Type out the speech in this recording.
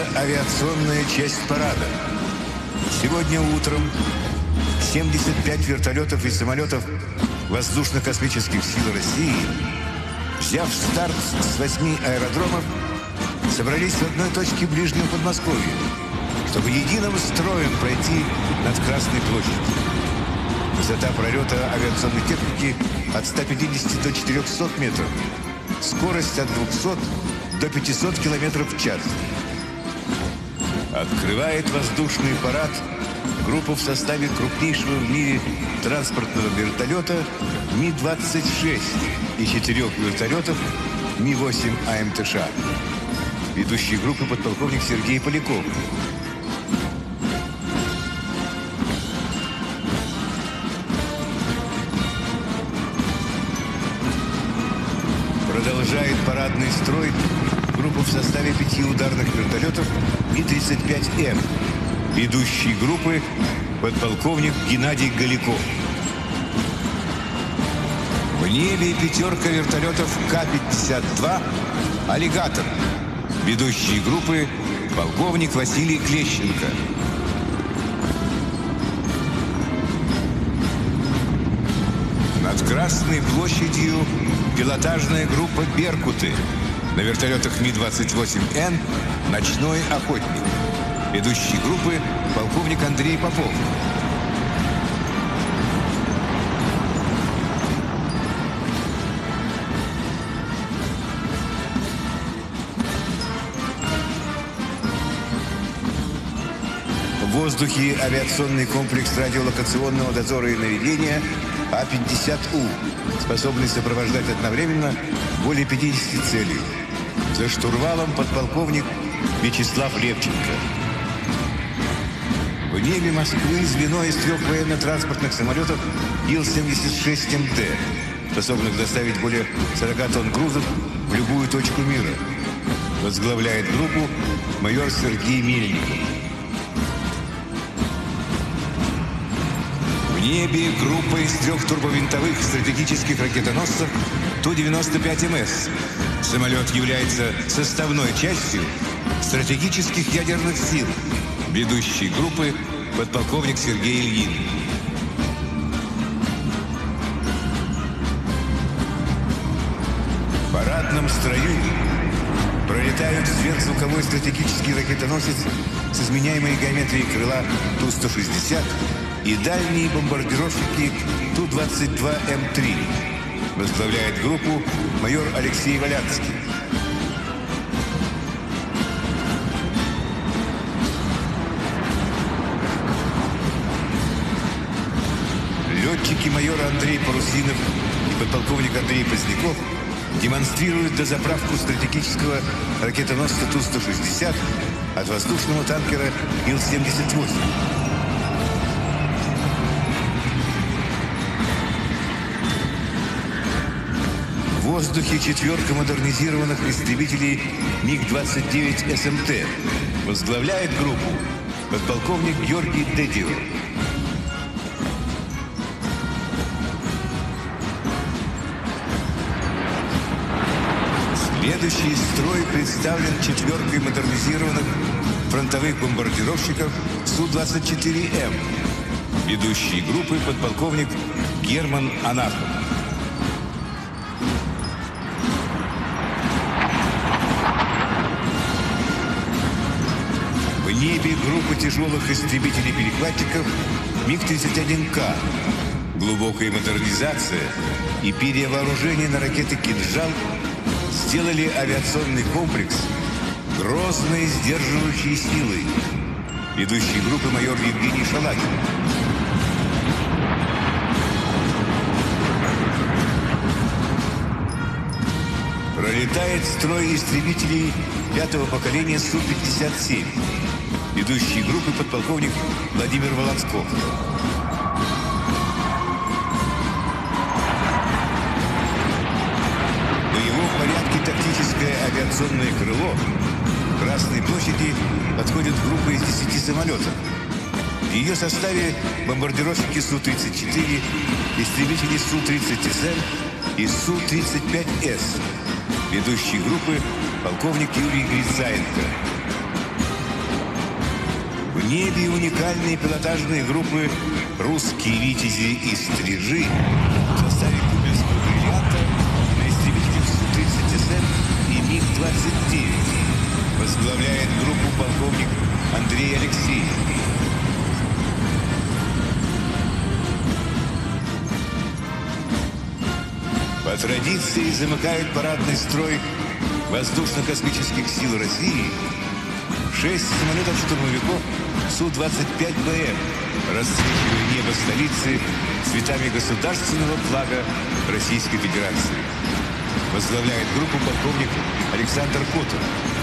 авиационная часть парада. Сегодня утром 75 вертолетов и самолетов Воздушно-космических сил России, взяв старт с 8 аэродромов, собрались в одной точке ближнего Подмосковья, чтобы единым строем пройти над Красной площадью. Высота пролета авиационной техники от 150 до 400 метров. Скорость от 200 до 500 километров в час. Открывает воздушный парад группа в составе крупнейшего в мире транспортного вертолета Ми-26 и 4 вертолетов Ми-8 АМТШ. Ведущий группы подполковник Сергей Поляков. Продолжает парадный строй группа в составе 5 ударных вертолетов Ми-35М. Ведущий группы подполковник Геннадий Голиков. В небе 5 вертолетов К-52 «Аллигатор». Ведущий группы полковник Василий Клещенко. Над Красной площадью пилотажная группа «Беркуты». На вертолетах Ми-28Н «Ночной охотник». Ведущий группы полковник Андрей Попов. В воздухе авиационный комплекс радиолокационного дозора и наведения А-50У, способный сопровождать одновременно более 50 целей. За штурвалом подполковник Вячеслав Левченко. В небе Москвы звено из 3 военно-транспортных самолетов Ил-76МД, способных доставить более 40 тонн грузов в любую точку мира. Возглавляет группу майор Сергей Мельников. В небе группа из 3 турбовинтовых стратегических ракетоносцев Ту-95МС. Самолет является составной частью стратегических ядерных сил. Ведущий группы подполковник Сергей Ильин. В парадном строю пролетают сверхзвуковой стратегический ракетоносец с изменяемой геометрией крыла Ту-160 и дальние бомбардировщики Ту-22М3. Возглавляет группу майор Алексей Валянский. Летчики майор Андрей Парусинов и подполковник Андрей Поздняков демонстрируют дозаправку стратегического ракетоносца Ту-160 от воздушного танкера Ил-78. В воздухе 4 модернизированных истребителей МиГ-29 СМТ. Возглавляет группу подполковник Георгий Дедио. Следующий строй представлен 4 модернизированных фронтовых бомбардировщиков Су-24М. Ведущий группы подполковник Герман Анахов. В небе группа тяжелых истребителей-перехватчиков МиГ-31К. Глубокая модернизация и перевооружение на ракеты «Кинжал» сделали авиационный комплекс грозной сдерживающей силой. Ведущий группы майор Евгений Шалагин. Пролетает строй истребителей 5-го поколения Су-57. Ведущий группы подполковник Владимир Волонсков. В порядке тактическое авиационное крыло к Красной площади подходит группа из 10 самолетов. В ее составе бомбардировщики Су-34, истребители Су-30СМ и Су-35С. Ведущий группы полковник Юрий Грицаенко. В небе уникальные пилотажные группы «Русские витязи» и «Стрижи» в составе Кубельского бриллианта на истребителях Су-30СМ и МиГ-29. Возглавляет группу полковник Андрей Алексеев. По традиции замыкают парадный строй Воздушно-космических сил России 6 самолетов-штурмовиков Су-25БМ, расцвечивая небо столицы цветами государственного флага Российской Федерации. Возглавляет группу полковник Александр Котов.